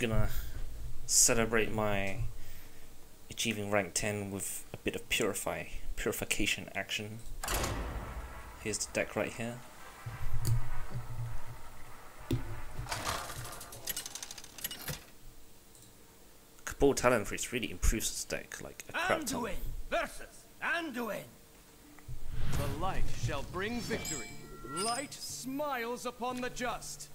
gonna celebrate my achieving rank 10 with a bit of purification action. Here's the deck right here. Cabal Talon Priest really improves this deck like a crap ton. Anduin versus Anduin. The light shall bring victory. Light smiles upon the just.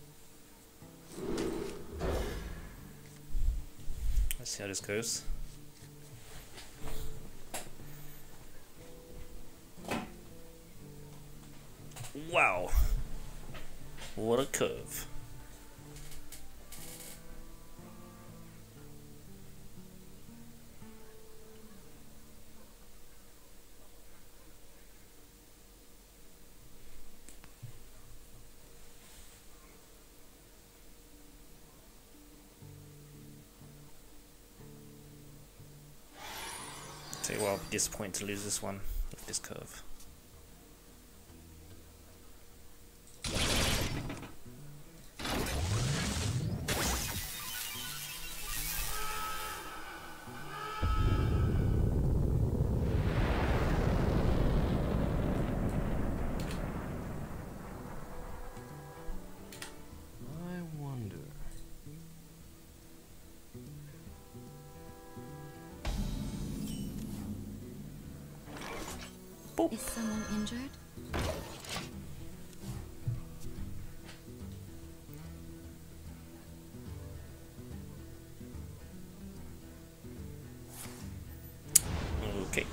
Let's see how this goes. Wow, what a curve. Tell you what, I'll be disappointed to lose this one with this curve. Is someone injured? Okay.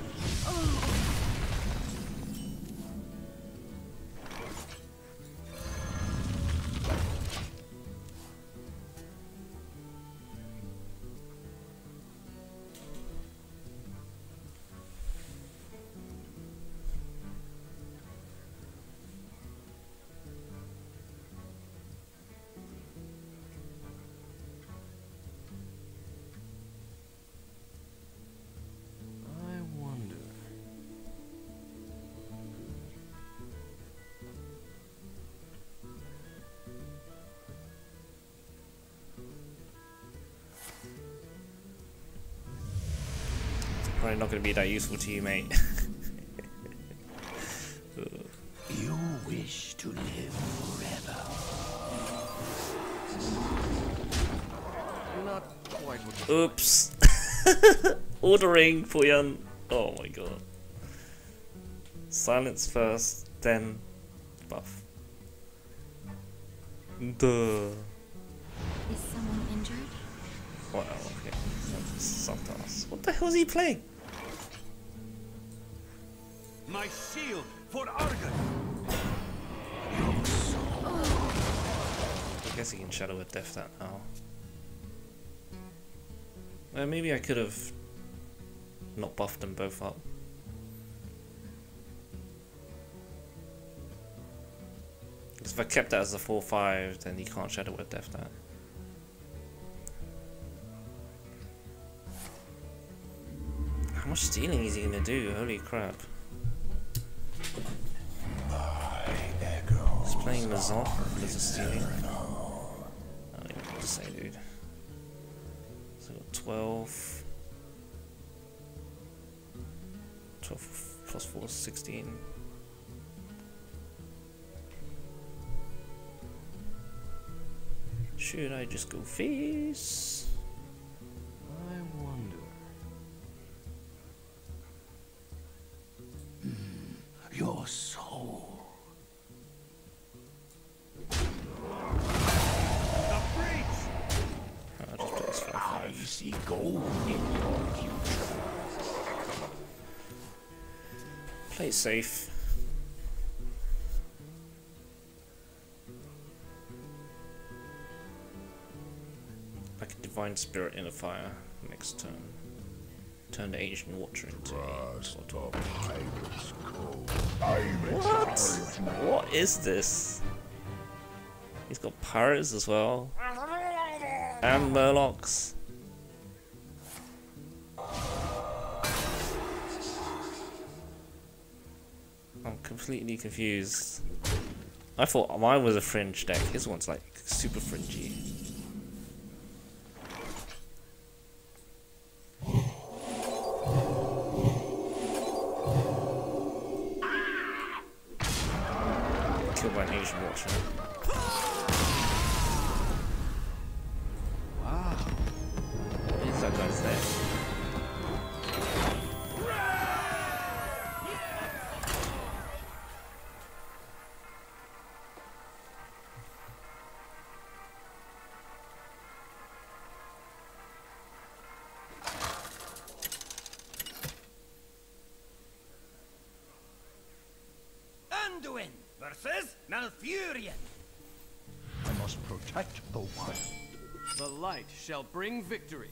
Probably not going to be that useful to you, mate. You wish to live forever. Not quite what Oops. Ordering Puyan. Oh my god. Silence first, then buff. Duh. Is someone injured? Wow, okay. Sometimes. What the hell is he playing? My shield for Argon. I guess he can Shadow with Death that now. Well, maybe I could have not buffed them both up. Because if I kept that as a 4-5, then he can't Shadow with Death that. How much stealing is he gonna do? Holy crap. He's playing Mazon because of stealing. I don't even know what to say, dude. So 12. 12 plus 4 is 16. Should I just go face? I wonder. Your soul. I'll just play this 5-5. I see gold in your future. Play safe. Like a Divine Spirit in a fire next turn. Turn the Ancient Watcher into a sort of... What? What is this? He's got Pirates as well. And Murlocs. I'm completely confused. I thought mine was a fringe deck. His one's like super fringy. unfortunate. Wow. Is that guy's there? Anduin versus Malfurion. I must protect the wild. The light shall bring victory.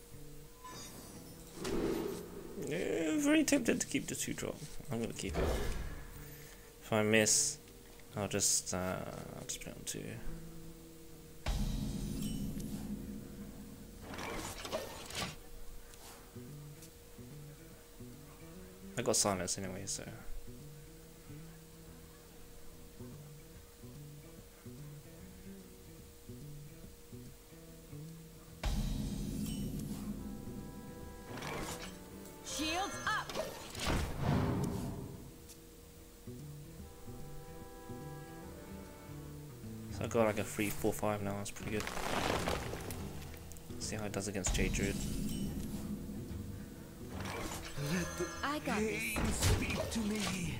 Yeah, very tempted to keep the 2-drop. I'm gonna keep it. If I miss, I'll just put it on 2. I got silence anyway, so. Shields up! So I got like a 3-4-5 now, that's pretty good. See how it does against Jade Druid. I got this. Pain speak to me.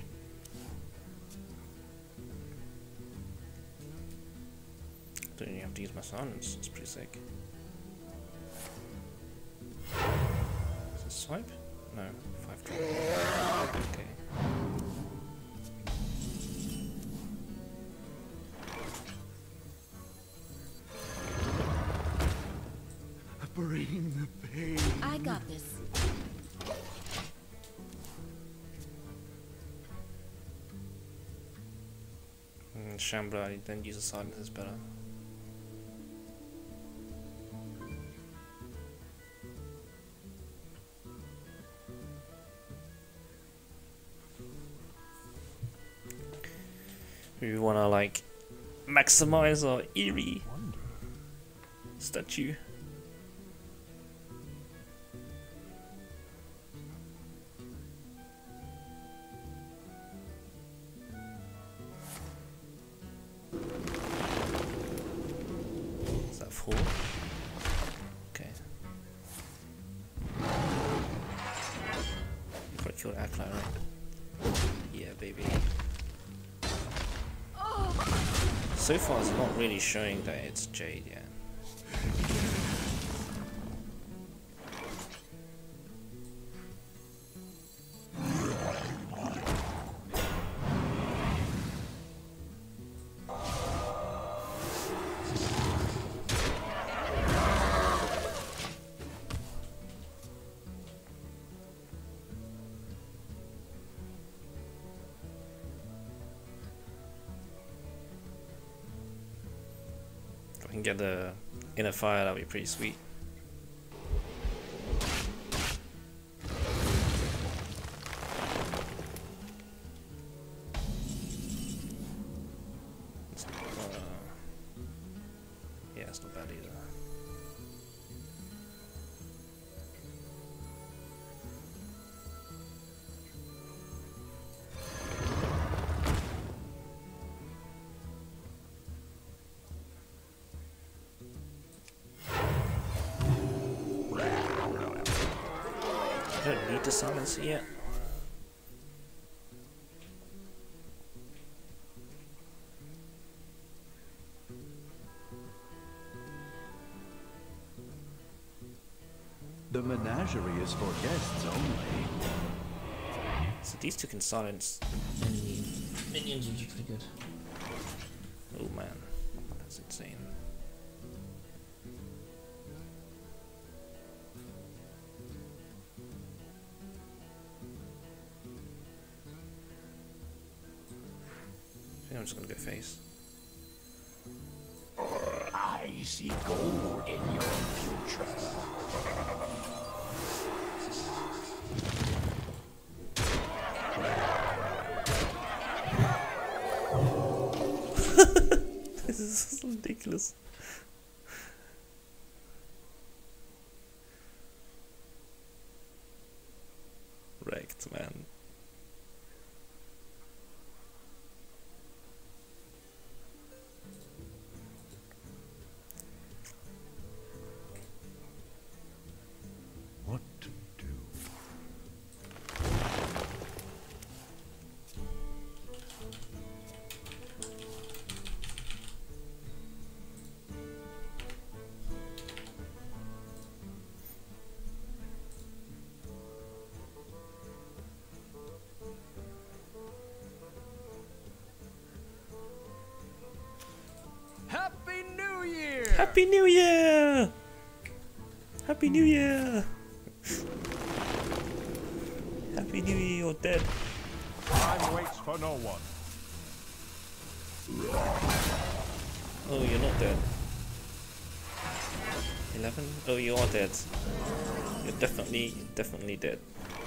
Don't even have to use my silence, it's pretty sick. Is it swipe? No, 5-drop. Okay. Bring the pain. I got this. Shambler, then use a silence is better. We wanna like maximize our eerie statue. Is that 4? Okay. You probably killed Akla, right? Yeah, baby. So far it's not really showing that it's Jade yet. If I can get the inner fire, that'll be pretty sweet. Yeah, it's not bad either. I don't need to silence it yet. The menagerie is for guests only. So these two can silence enemy minions, which is pretty good. Oh man, that's insane. I think I'm just gonna go face. I see gold in your future. This is ridiculous. Wrecked, man. Happy New Year! Happy New Year! Happy New Year, you're dead. Time waits for no one. Oh, you're not dead. 11? Oh, you are dead. You're definitely dead.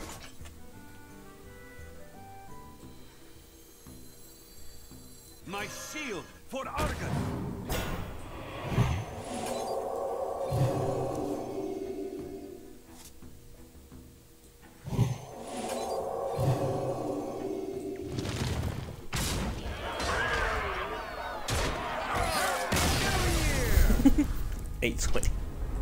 My shield for Argon. $8.20.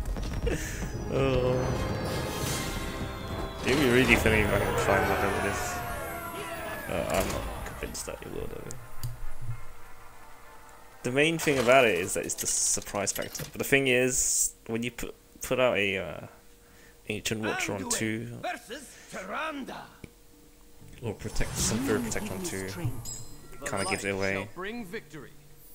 Oh. It'd be really funny if I can find out over this. I'm not convinced that it will though. The main thing about it is that it's the surprise factor. But the thing is, when you put out a Ancient Watcher on 2, or protect some Spirit Protector on 2, it kind of gives it away. Bring victory.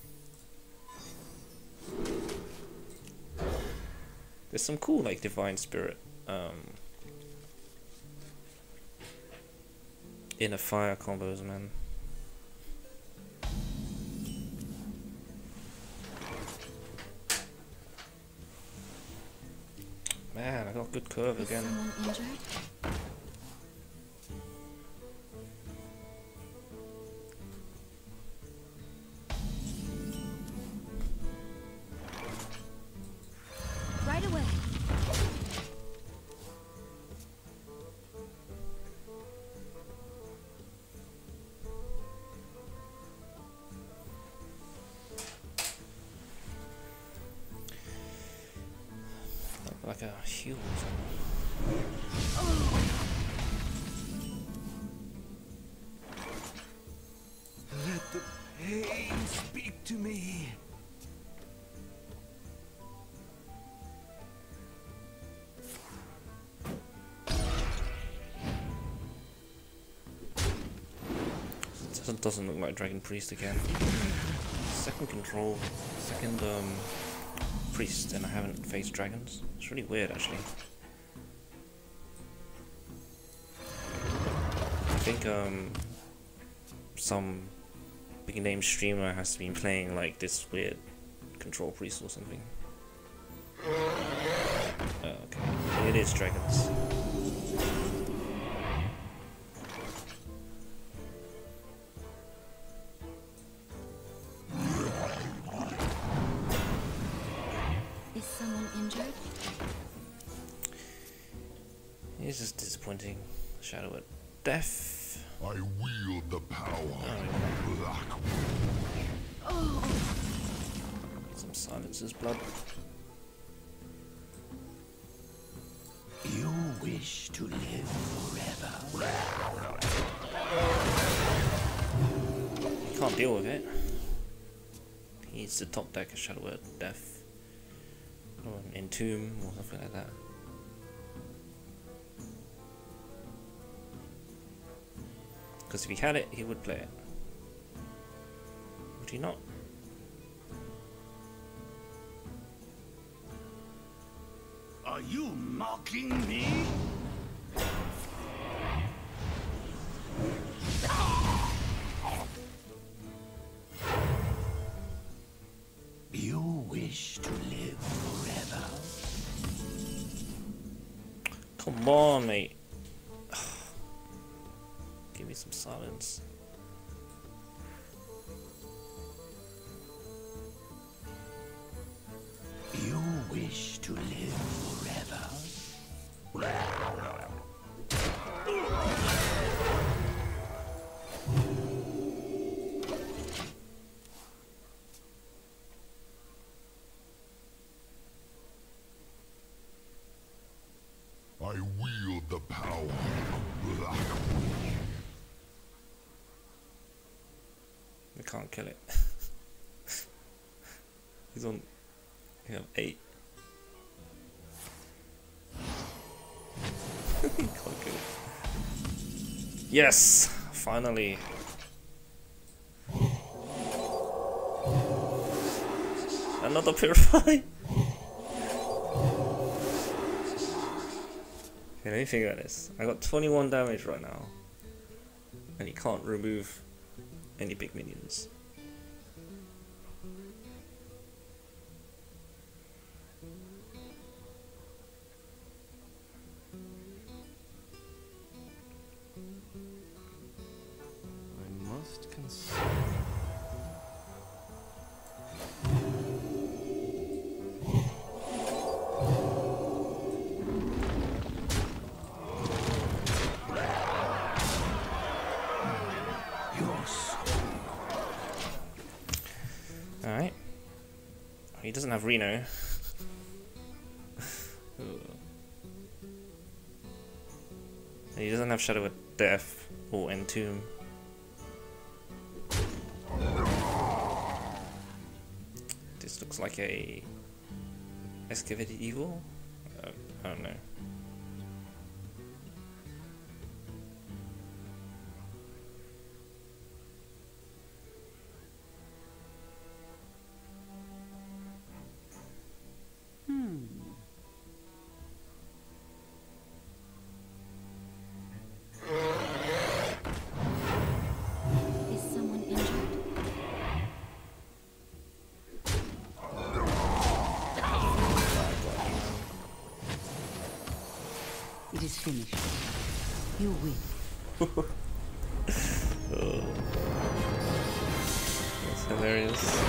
There's some cool like Divine Spirit inner fire combos, man. Man, I got good curve again. Someone injured? Right away. Like a heal or Let the pain speak to me. doesn't look like Dragon Priest again. Second control, second priest, and I haven't faced dragons. It's really weird, actually. I think some big name streamer has been playing like this weird control priest or something. Oh, okay, it is dragons. Is someone injured? It's just disappointing. Shadow at death. I wield the power of black. Some silences, blood. You wish to live forever. He can't deal with it. He needs to top deck a Shadow at death. Or an Entomb or something like that. Because if he had it, he would play it. Would he not? Are you mocking me? You wish to live forever. Come on, mate. Give me some silence. You wish to live forever. I wield the power of black. We can't kill it. He's on. You have 8. Can't kill it. Yes! Finally! Another Purify! Okay, let me figure out this. I got 21 damage right now, and he can't remove any big minions. I must consider. Alright. He doesn't have Reno. He doesn't have Shadow of Death or Entomb. This looks like a Excavated Evil? I don't know. Is someone injured? It is finished. You win. That's hilarious.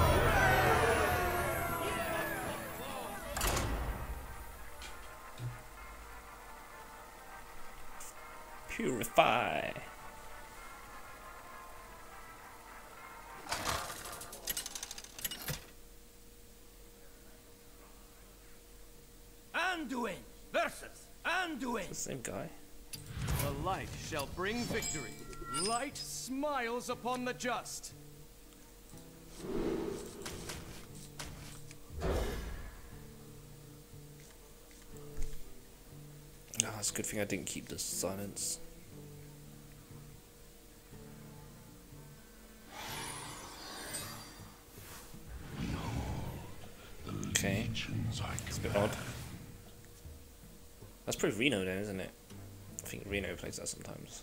Purify. Anduin versus Anduin. The same guy. The light shall bring victory. Light smiles upon the just. Ah, it's a good thing I didn't keep the silence. Okay, it's a bit odd. That's probably Reno then, isn't it? I think Reno plays that sometimes.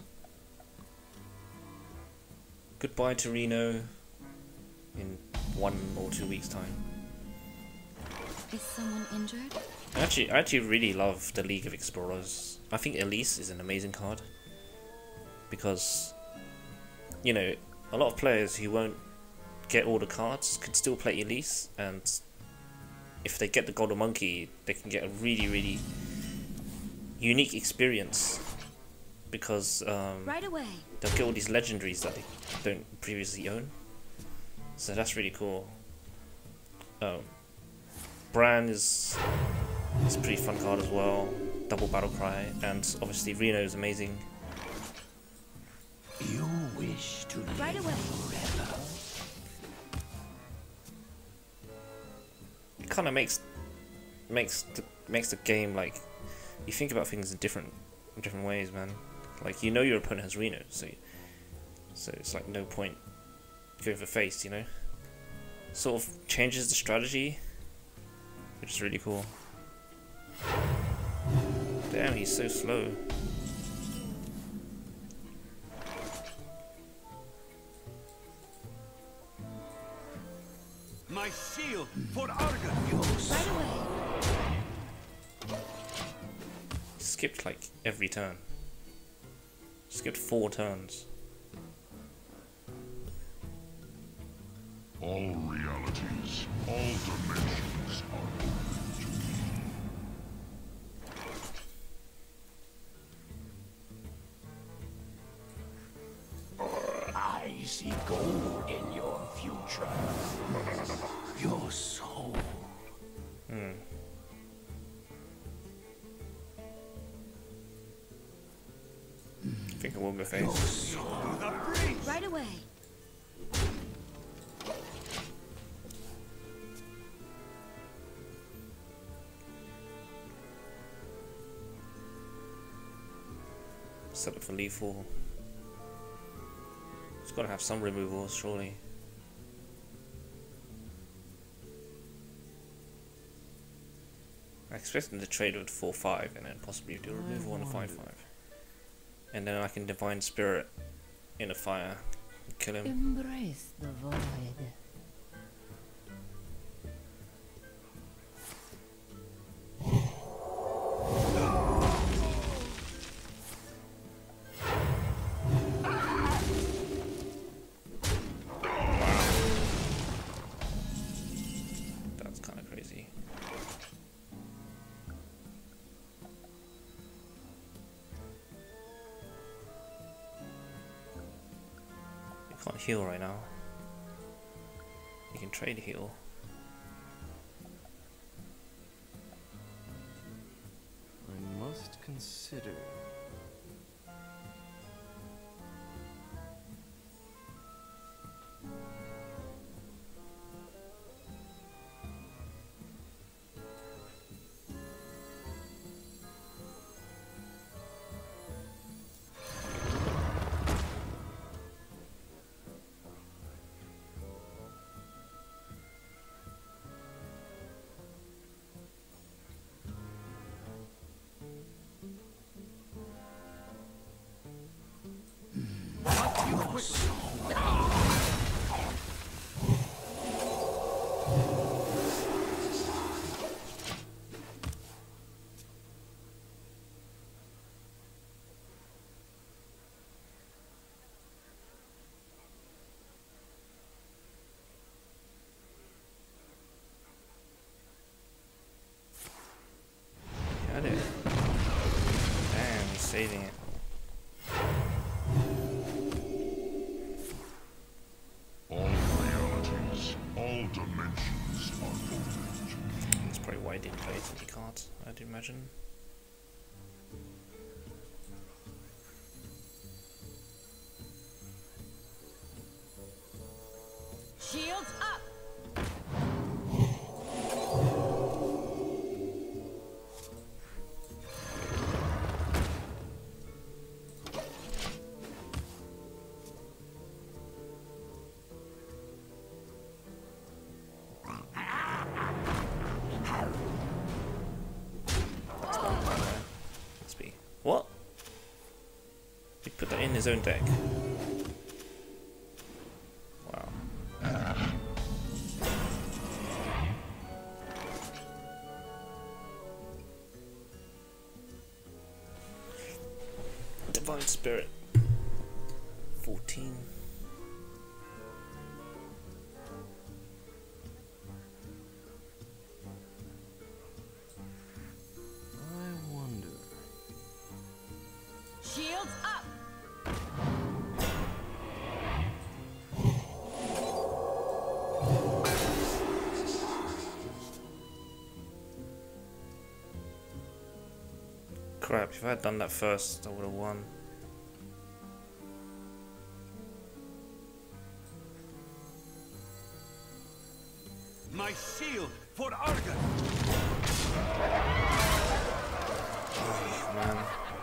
Goodbye to Reno in 1 or 2 weeks' time. Is someone injured? I actually really love the League of Explorers. I think Elise is an amazing card because, you know, a lot of players who won't get all the cards can still play Elise, and if they get the Golden Monkey, they can get a really unique experience because Right away. they'll get all these legendaries that they don't previously own. So that's really cool. Bran is a pretty fun card as well. Double Battle Cry, and obviously Reno is amazing. You wish to live Right away. forever. It kind of makes the game, like, you think about things in different ways, man. Like, you know your opponent has Reno, so it's like no point going for face, you know. Sort of changes the strategy, which is really cool. Damn, he's so slow. My shield for Argon. Right away. He skipped like every turn. Skipped 4 turns. All realities, all dimensions are open to me. I see gold in your future. Your soul. I think I will go face. Right away. Set up for lethal. It's got to have some removals, surely. I expect them to trade with 4/5 and then possibly do a removal on a 5/5. And then I can Divine Spirit in a fire and kill him. Embrace the void. That's kind of crazy. You can't heal right now. You can trade heal. I must consider. Got it. Damn, he's saving it. All realities, all dimensions are open. That's probably why he didn't play so many cards, I'd imagine. Shields up! Must be. What? He put that in his own deck. Wow. Divine Spirit. 14. I wonder. Shields up! Crap, if I had done that first, I would have won. My shield for Argon! Oh, man.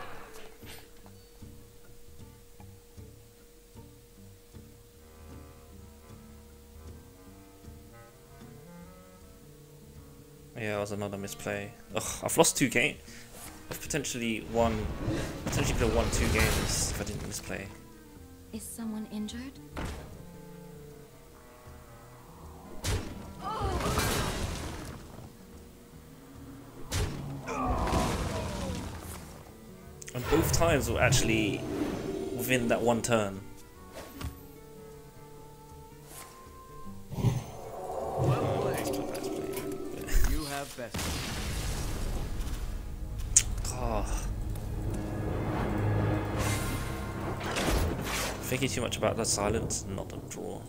Yeah, it was another misplay. Ugh, I've lost 2 games. I've potentially could have won 2 games if I didn't misplay. Is someone injured? And both times were actually within that one turn. Well played. You have best. Oh. Thinking too much about that silence, not a draw.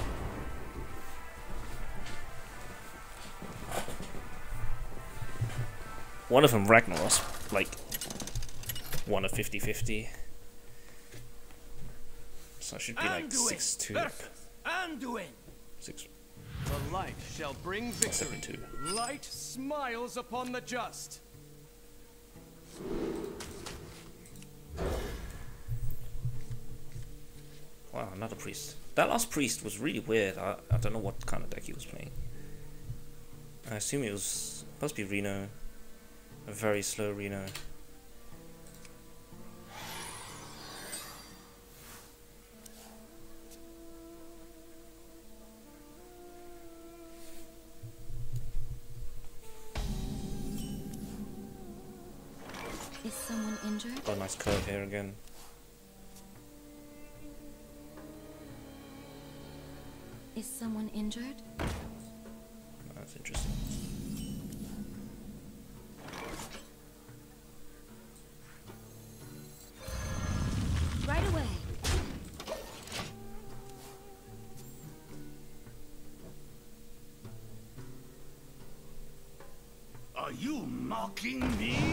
One of them Ragnaros, like, won a 50-50. So I should be like 6-2. Anduin! 6. The light shall bring victory. 7-2. Light smiles upon the just. Wow, another priest. That last priest was really weird. I don't know what kind of deck he was playing. I assume it was supposed to be Reno. A very slow Reno. Is someone injured? Got a nice curve here again. Is someone injured? That's interesting. Right away. Are you mocking me?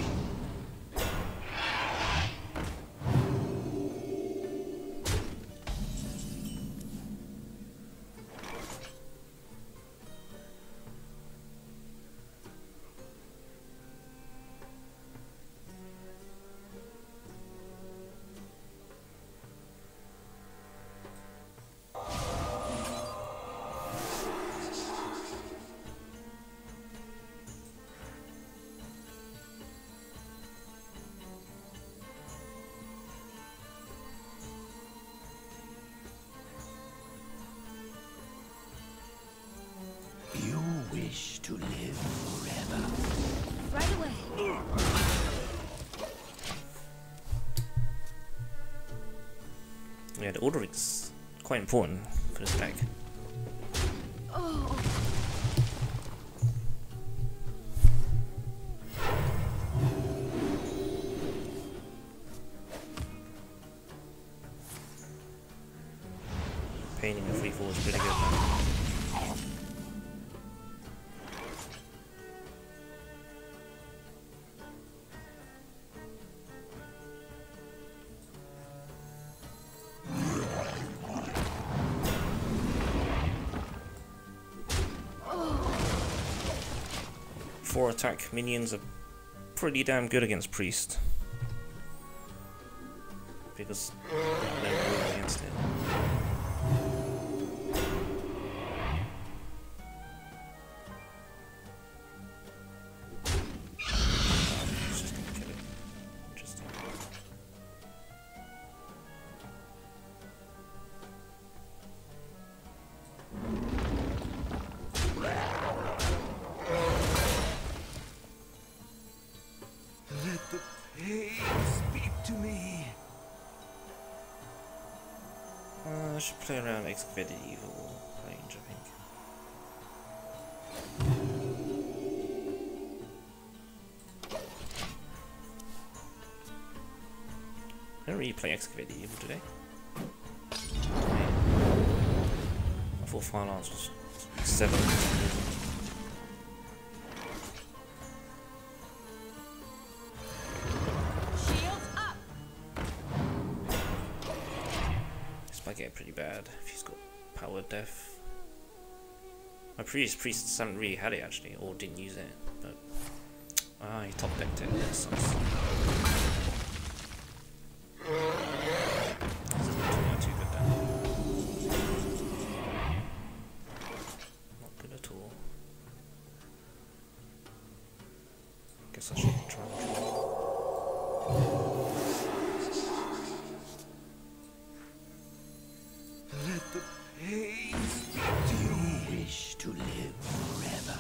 You wish to live forever. Right away. Yeah, the ordering's quite important for this deck. Oh. Painting a 3/4 is pretty good now. Four attack minions are pretty damn good against Priest. Because they're moving against it. It's just gonna kill it. Interesting. Let the pain speak to me. I should play around Excavated Evil range, I think. I don't really play Excavated Evil today. I thought Fire Lance was 7. Shields up. This might get pretty bad if he's got Power Death. My previous priests haven't really had it actually, or didn't use it, but he top decked it. That sucks. This is not turning out too good then. Not good at all. Guess I should try and draw. Let the pain speak to me. You wish to live forever.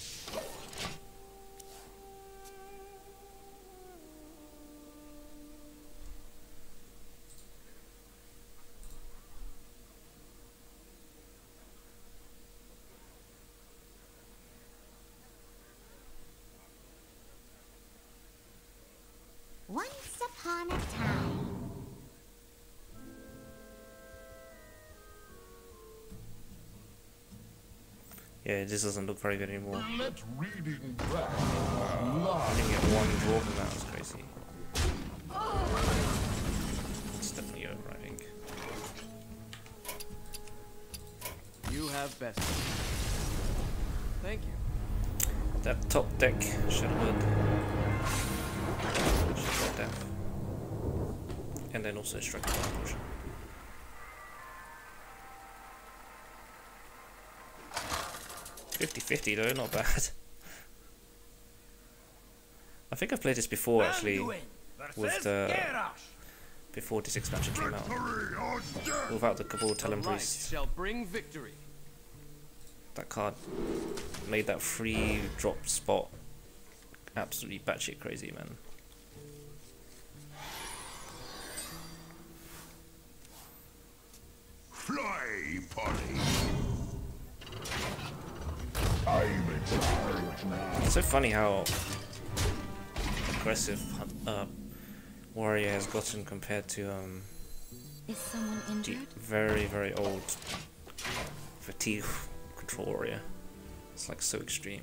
Once upon a time. Yeah, this doesn't look very good anymore. Let reading back I lie. didn't get one draw from that, was crazy. It's definitely over, I think. You have best. Thank you. That top deck should work. Should death. And then also strike the potion. $50-50 though, not bad. I think I've played this before actually, with the before this expansion came out, without the Cabal Talon Priest. Shall bring victory. That card made that free drop spot absolutely batshit crazy, man. Fly, Polly. I'm in charge now. It's so funny how aggressive Warrior has gotten compared to Is someone the injured? very old fatigue control Warrior. It's like so extreme.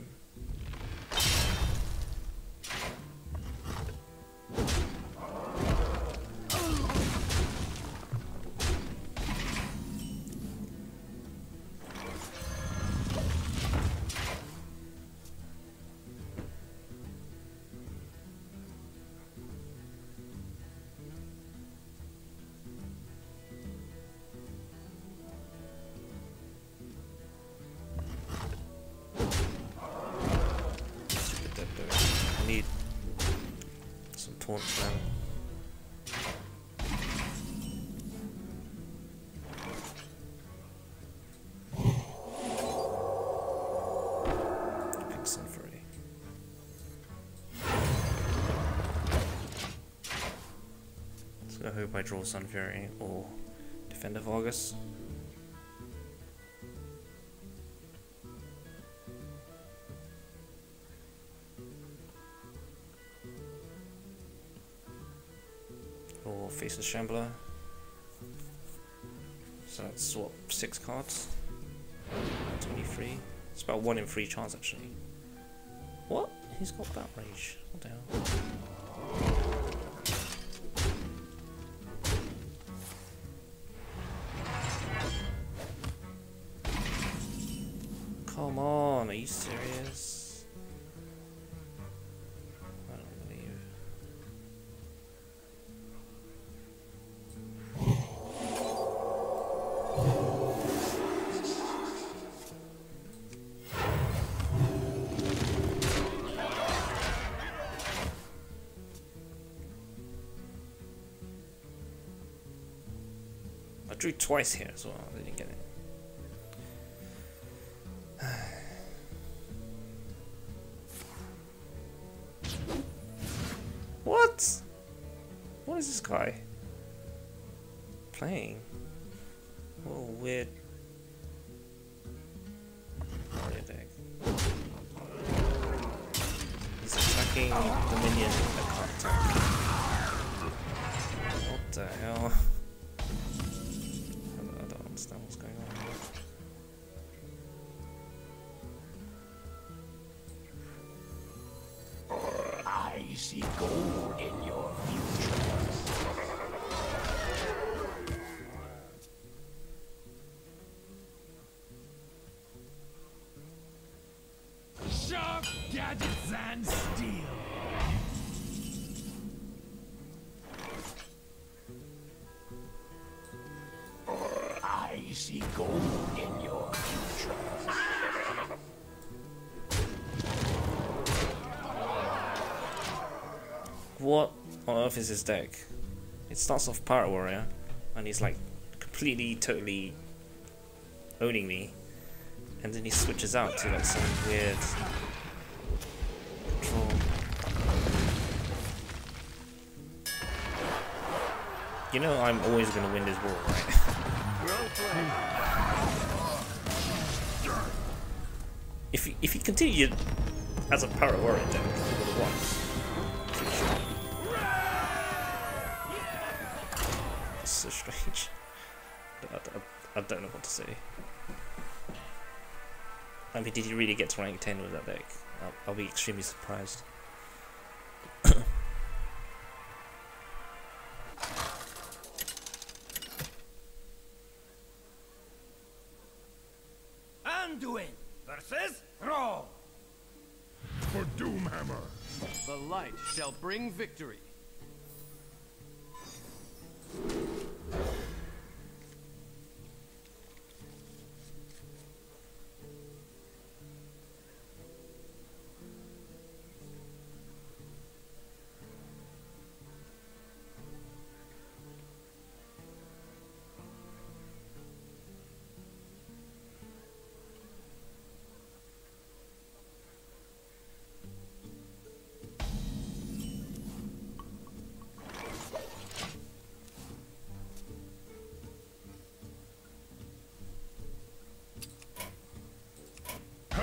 I need some taunts now. Pick Sun Fury. So I hope I draw Sun Fury or Defender Vargas. Or Faceless Shambler. So let's swap 6 cards. 23. It's about 1 in 3 chance actually. What? He's got Bat Rage. What the hell? Come on, are you serious? I don't believe. I drew twice here as well, I didn't get it. What? What is this guy playing? What a weird warrior deck. He's attacking the minion that can't attack. What the hell? I don't understand what's going on here. I see gold in your future. Sharp gadgets and steel. I see gold in your future. What on earth is his deck? It starts off Pirate Warrior, and he's like completely, totally owning me, and then he switches out to like some weird control. You know I'm always gonna win this war, right? If he continued as a Pirate Warrior deck, he would have won. It's so strange. I don't know what to say. I mean, did he really get to rank 10 with that deck? I'll be extremely surprised. Anduin versus Thrall. For Doomhammer. The light shall bring victory.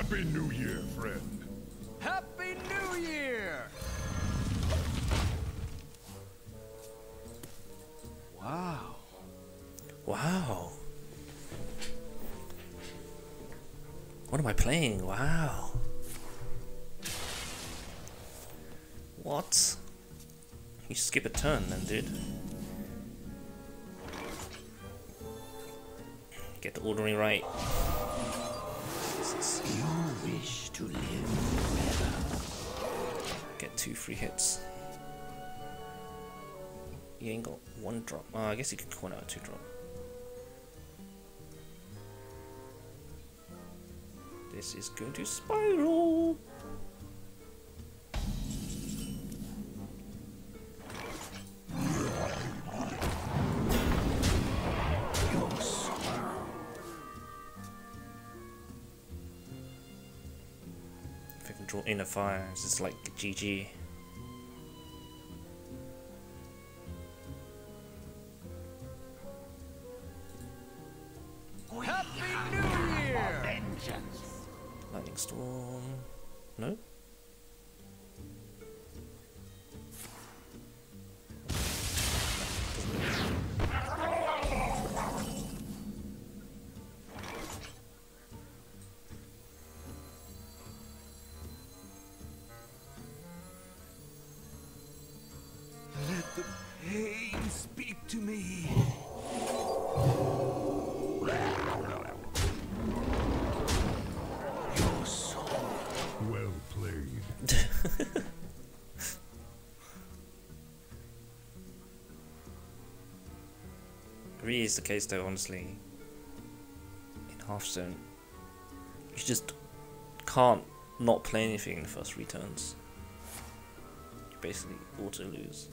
Happy New Year, friend. Happy New Year! Wow. Wow. What am I playing? Wow. What? You skip a turn then, dude. Get the ordering right. You wish to live forever. Get 2 free hits. You ain't got 1 drop. Oh, I guess you could corner out a 2 drop. This is going to spiral. If I can draw inner fire, it's like GG. Happy New Year! Vengeance. Lightning storm. No? Let the pain speak to me. Your soul. Well played. Really is the case though, honestly. In Hearthstone, you just can't not play anything in the first 3 turns. You basically auto lose.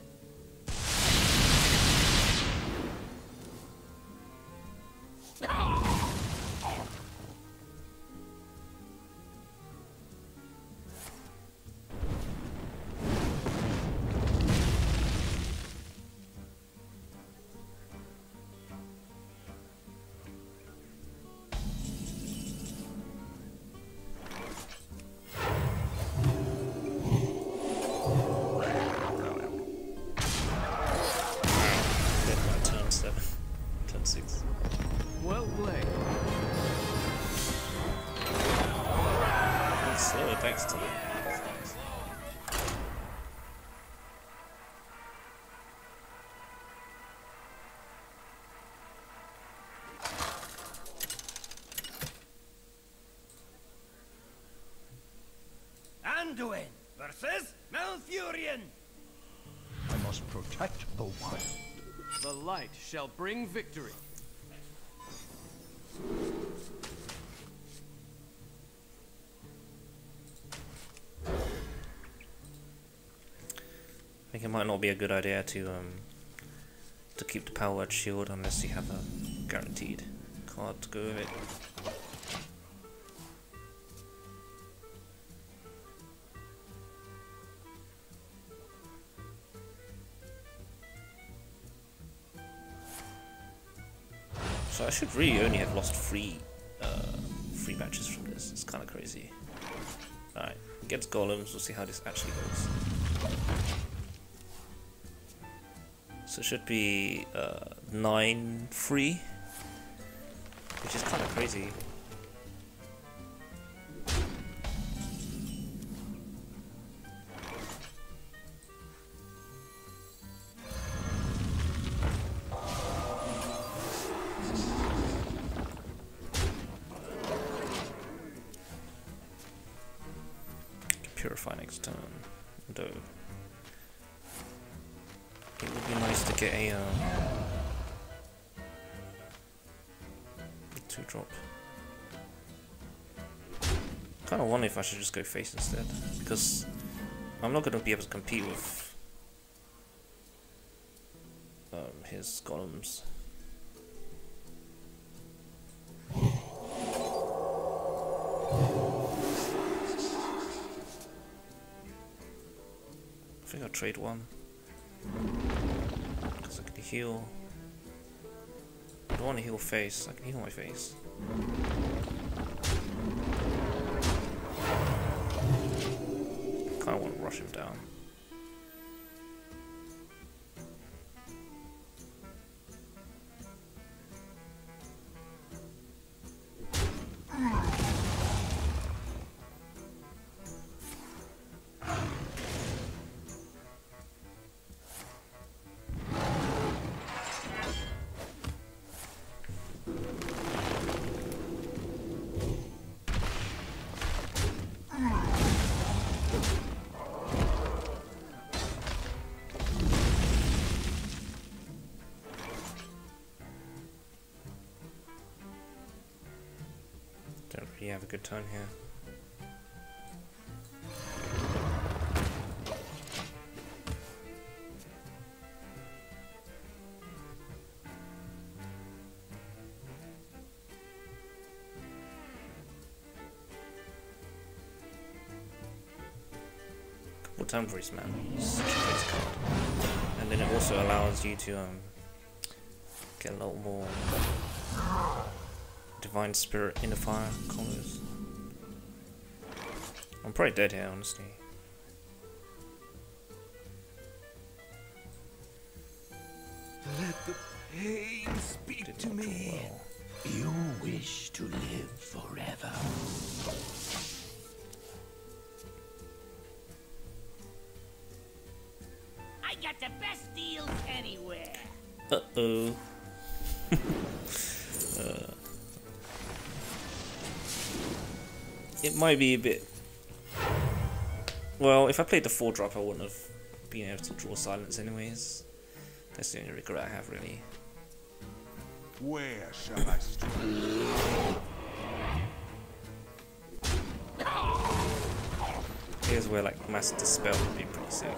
Turn 7, turn 6. Well played. Slow attacks to them. Anduin versus Malfurion. I must protect the wild. The light shall bring victory. I think it might not be a good idea to keep the power word shield unless you have a guaranteed card to go with it. So I should really only have lost 3 matches from this. It's kind of crazy. Alright, gets golems, we'll see how this actually goes. So it should be 9-3, which is kind of crazy. Purify next turn, though. It would be nice to get a 2-drop. Kind of wonder if I should just go face instead, because I'm not going to be able to compete with his golems. I think I'll trade 1. Because I can heal. I don't want to heal face, I can heal my face. Kind of want to rush him down. Don't really have a good turn here. Couple temporaries, man. Such a good card. And then it also allows you to get a lot more Divine Spirit Inner Fire combos. I'm probably dead here, honestly. Let the pain speak to me. Well. You wish to live forever. I got the best deals anywhere. Uh-oh. It might be a bit... Well, if I played the 4-drop, I wouldn't have been able to draw silence anyways. That's the only regret I have, really. Where shall I strike? Here's where, like, Mass Dispel would be pretty sick.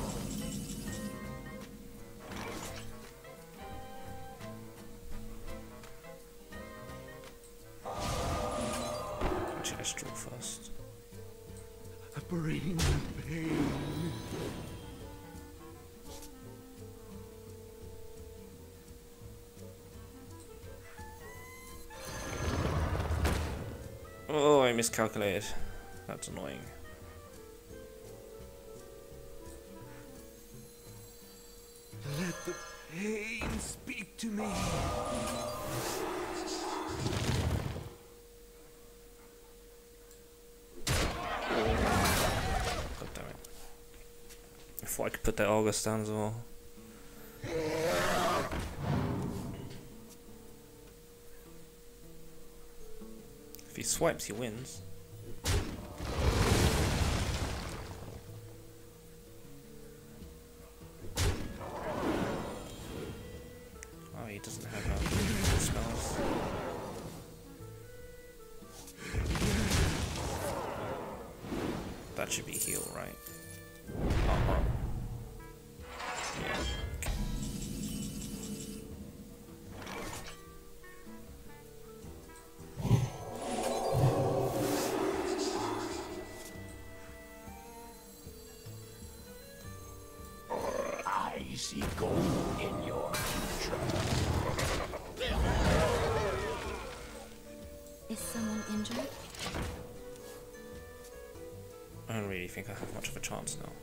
Actually, let's draw first. Bring the pain. Oh, I miscalculated. That's annoying. Let the pain speak to me. God damn it. I thought I could put that August down as well. If he swipes, he wins. Oh, he doesn't have spells. That should be heal, right? Oh, yeah. Okay. I see gold in your future. Is someone injured? I don't really think I have much of a chance now.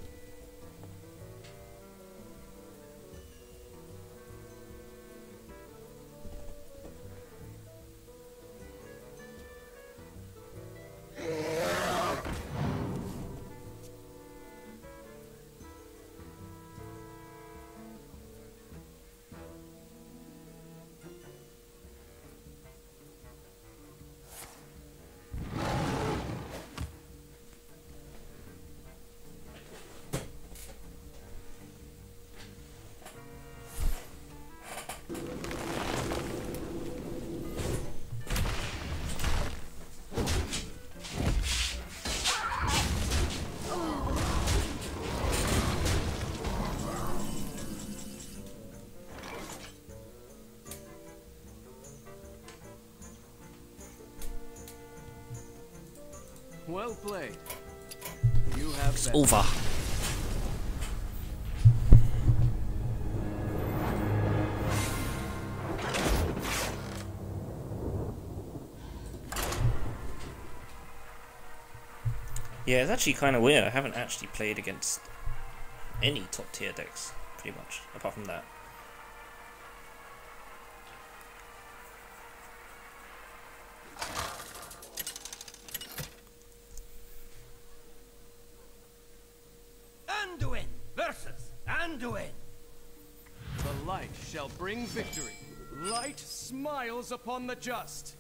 Well played. You have It's bet. over. Yeah, it's actually kind of weird. I haven't actually played against any top tier decks, pretty much, apart from that. Anduin versus Anduin. The light shall bring victory. Light smiles upon the just.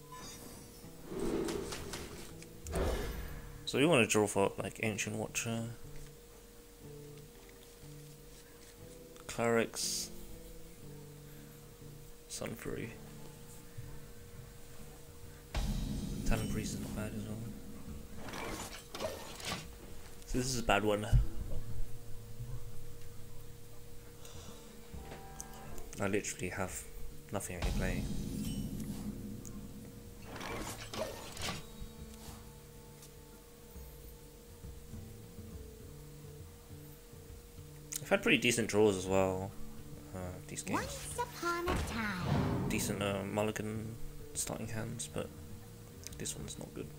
So we want to draw for like Ancient Watcher, Clerics, Sun Fury. Talon Priest is not bad as well. So this is a bad one. I literally have nothing I can play. I've had pretty decent draws as well, these games. Once upon a time. Decent mulligan starting hands, but this one's not good.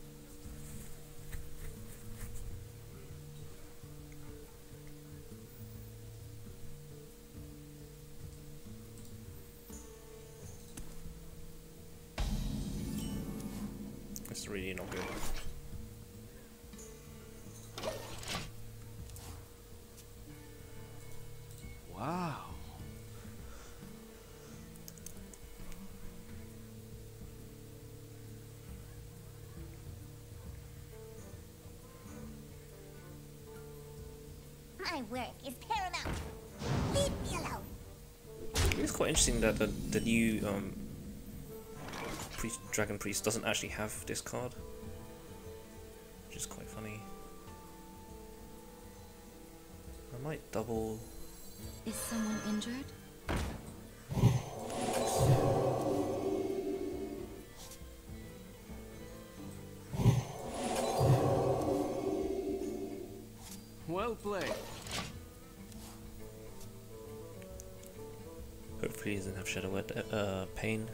It's really not good. Wow. My work is paramount. Leave me alone. It's quite interesting that the new Dragon Priest doesn't actually have this card, which is quite funny. I might double. Is someone injured? Well played. Hopefully he doesn't have Shadow Pain.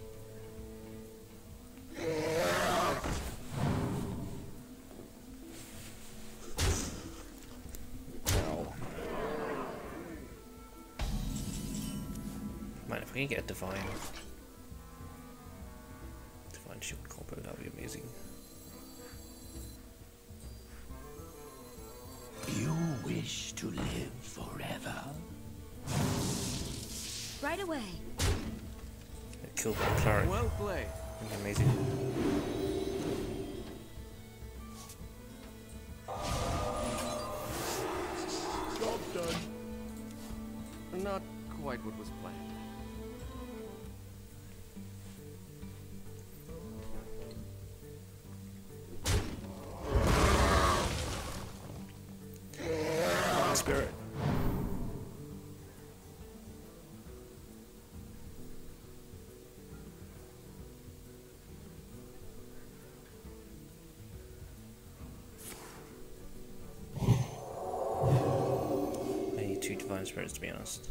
Wow. Man, if we can get a Divine Shield combo, that would be amazing. You wish to live forever? Right away. Kill the Cleric. Well played. That'd be amazing. Job done. Not quite what was planned. Spirit. I need 2 Divine Spirits, to be honest.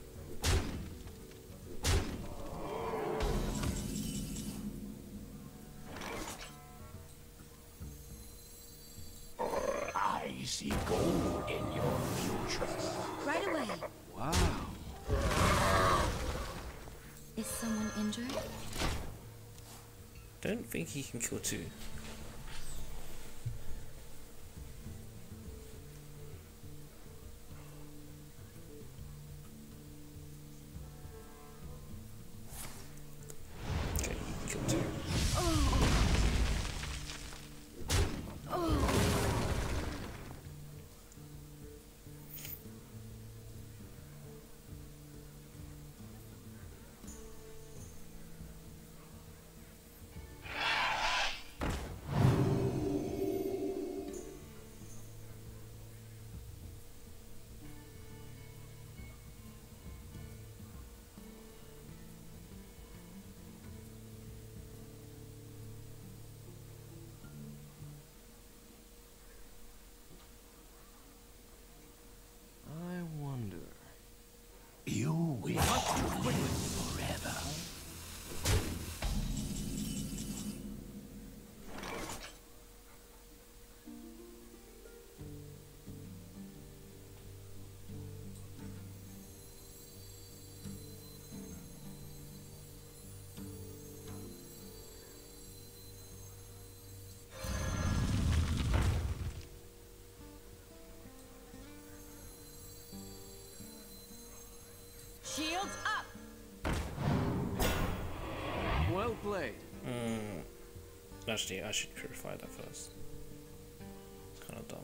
I see gold in your future. Right away. Wow. Is someone injured? Don't think he can kill 2. Okay, he can kill 2. shields up. Well played. Actually, I should purify that first. It's kind of dumb.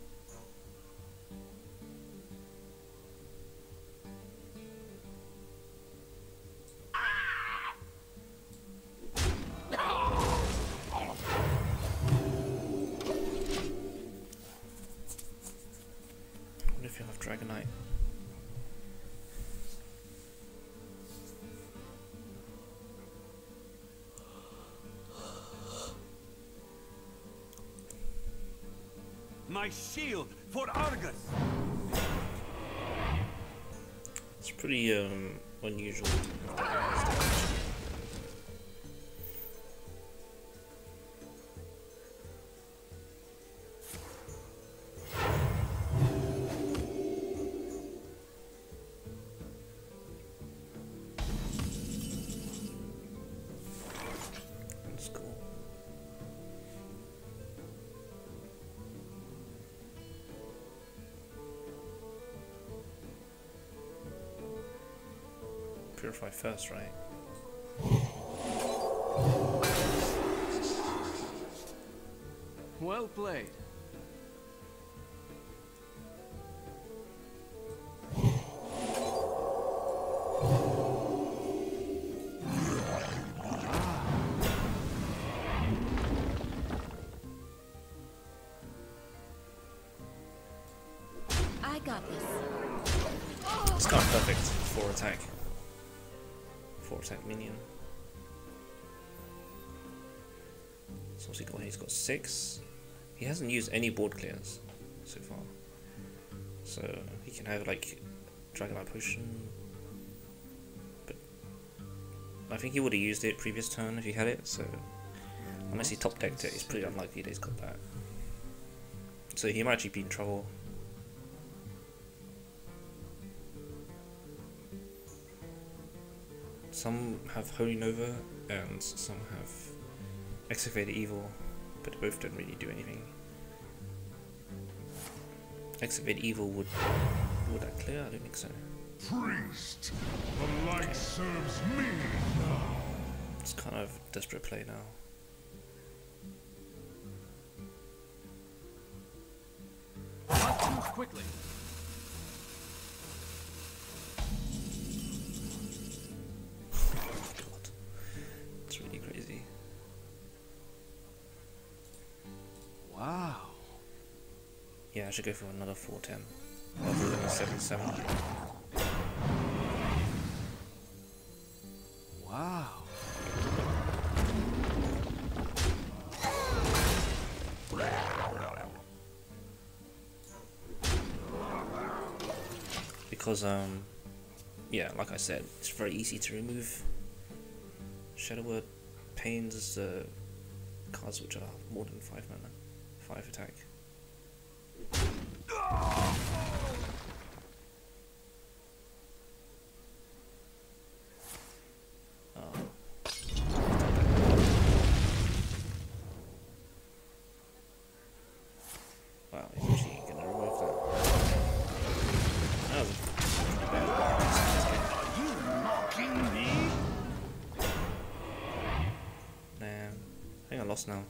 What if you have Dragonite? My shield for Argus. It's pretty unusual. That's cool. Purify first, right? Well played. I got this. It's kind of perfect for attack. 4 attack minion. So what's he got? He's got 6. He hasn't used any board clears so far. So he can have like Dragonite Potion. But I think he would have used it previous turn if he had it, so unless he top decked it, it's pretty unlikely that he's got that. So he might actually be in trouble. Some have Holy Nova and some have Excavated Evil, but they both don't really do anything. Excavated Evil would that clear? I don't think so. Priest, the light serves me now. It's kind of desperate play now. Let's move quickly. God, it's really crazy. Wow. Yeah, I should go for another 410 rather than a 7-7. Wow. Because yeah, like I said, it's very easy to remove Shadow Word Pains as cards which are more than 5 mana, 5 attack. Wow, he's actually gonna remove that. That was pretty bad. Are you mocking me? Nah, I think I lost now.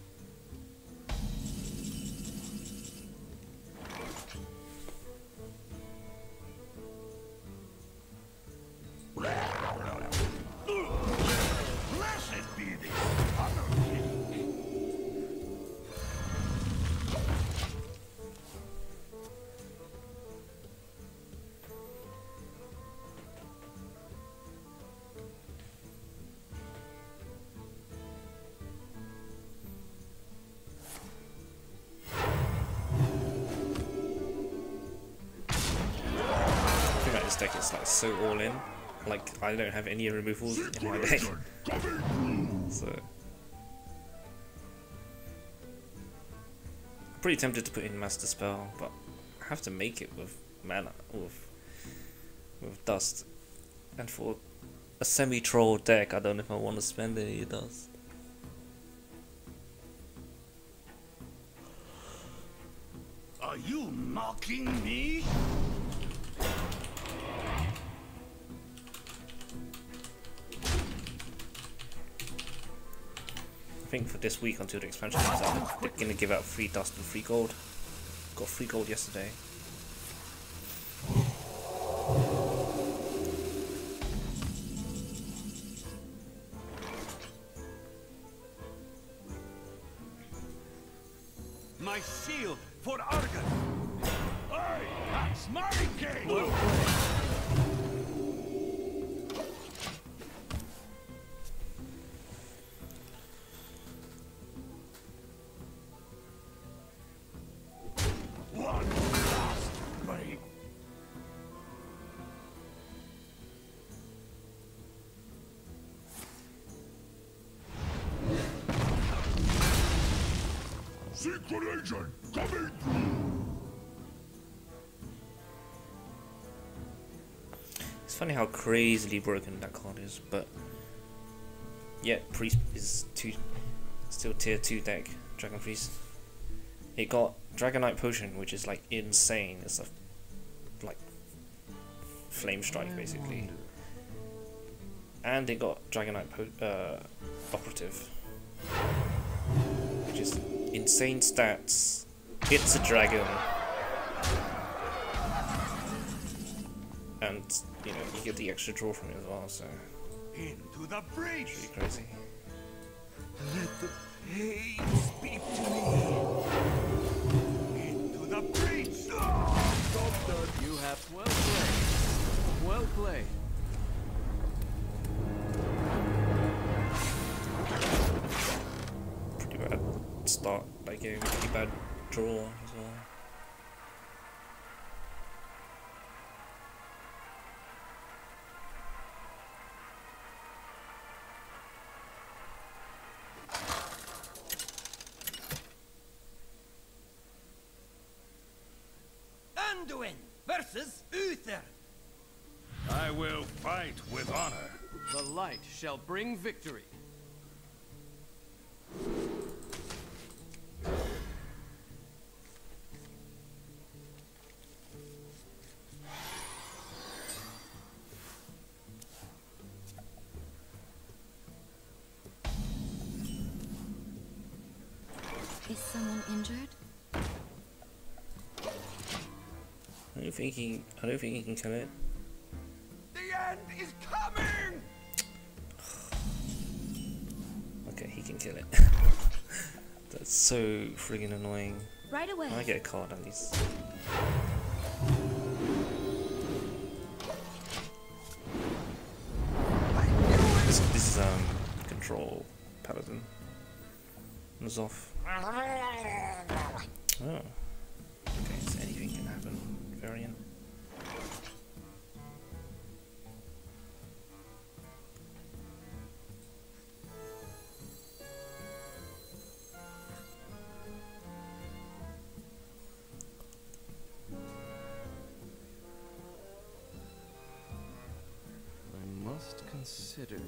Blessed be this honor cake. I think about this deck, it's like so all in. Like I don't have any removals in my deck. So I'm pretty tempted to put in Master Spell, but I have to make it with mana, with dust. And for a semi-troll deck, I don't know if I want to spend any dust. Are you mocking me? I think for this week until the expansion comes out, they're gonna give out free dust and free gold. Got free gold yesterday. My shield for Argon. Hey, that's my game! Well played. One last break. Secret agent coming through. It's funny how crazily broken that card is, but yeah, Priest is still tier 2 deck, Dragon Priest. It got Dragonite Potion, which is like insane. It's a like Flame Strike basically. And it got Dragonite Operative, which is insane stats. It's a dragon. And you know, you get the extra draw from it as well, so Into the breach. it's really crazy. Let the pain speak to me. Into the breach. You have well played. Well played. Pretty bad start that game, pretty bad draw as well. Anduin versus Uther. I will fight with honor. The light shall bring victory. Is someone injured? I don't think he can kill it. The end is coming. Okay, he can kill it. That's so friggin' annoying. Right away. I get a card at least. This is control paladin. Zoff. Oh. Okay, so anything can happen. Variant. I must consider.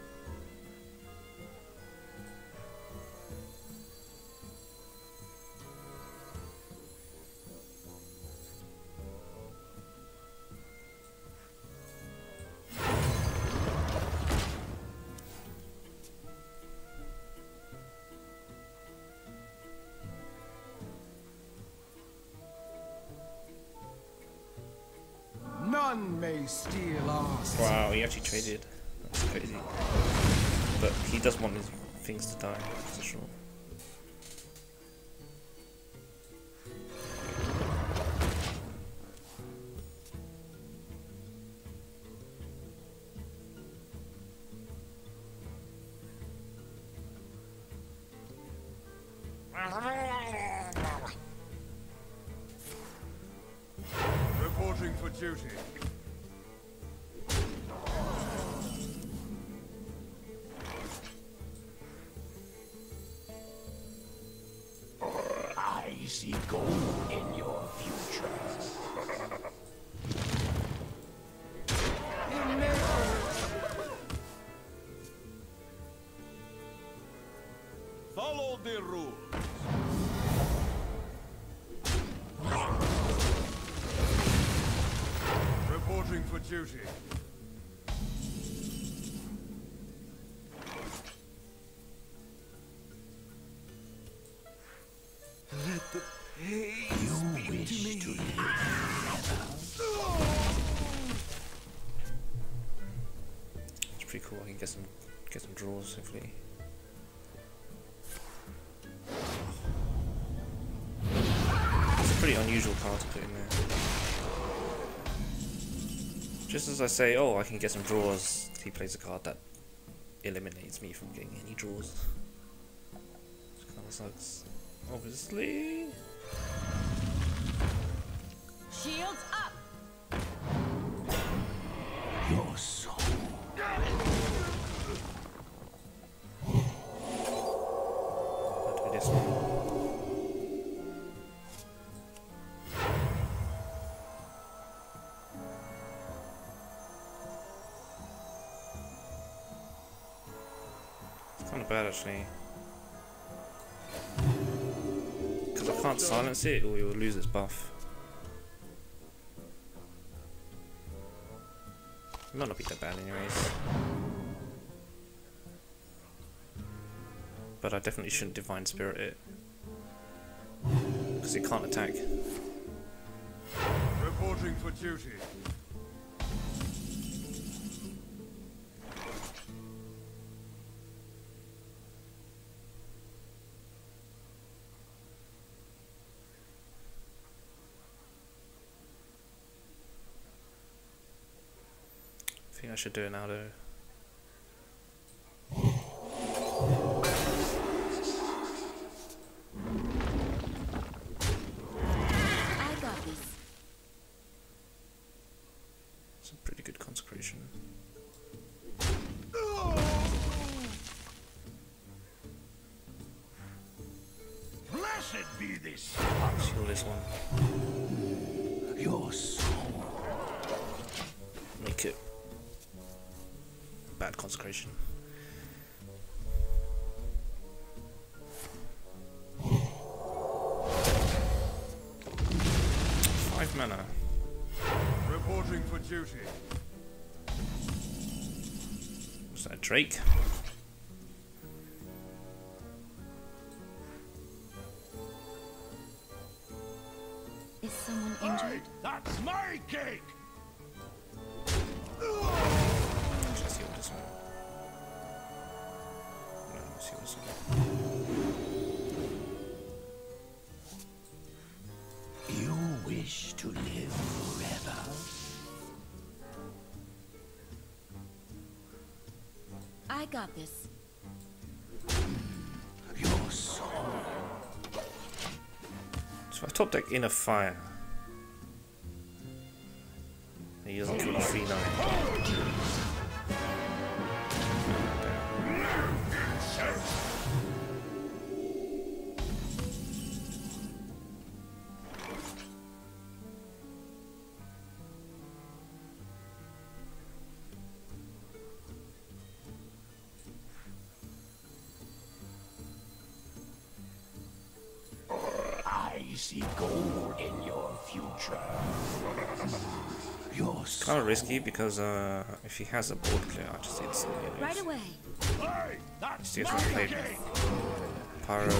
None may steal us. Wow, he actually traded. That's crazy. But he does want his things to die, for sure. Reporting for duty. I see gold in your future. Follow the rules. Reporting for duty. get some draws, hopefully. It's a pretty unusual card to put in there. Just as I say, oh, I can get some draws, he plays a card that eliminates me from getting any draws. Which kind of sucks, obviously. Shields up! Your soul. I'll do this one. It's kind of bad actually. Because I can't silence it or it will lose its buff. It might not be that bad anyways. But I definitely shouldn't Divine Spirit it. Because it can't attack. Reporting for duty. I think I should do it now though. I got this. It's a pretty good consecration. Blessed be this. Let's heal this one. Your soul. Make it bad consecration. Five mana. Reporting for duty. Was that Drake? Is someone injured? That's my cake. Let's heal this one. No, let's heal this one. You wish to live forever. I got this. Your soul. So I top deck Inner Fire. He doesn't kill the 3/9. I see gold in your future. Your It's kind of risky because if he has a board clear, I just instantly lose. Right away. Hey, that's He hasn't played Pyro,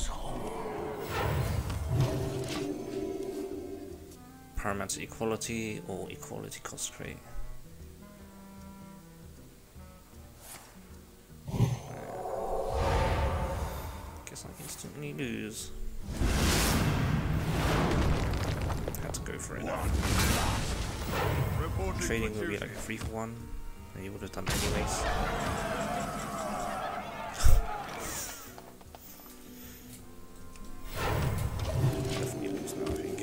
Pyromancer Equality, or Equality Consecrate. Guess I instantly lose. Had to go for it now. Reporting Trading for would be duty. like a 3-for-1, and you would have done it anyways. Definitely lose now, I think.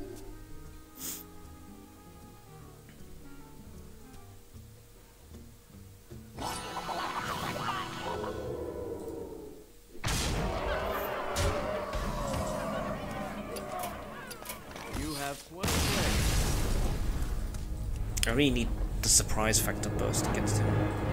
You have 12 days. I really need the surprise factor burst against him.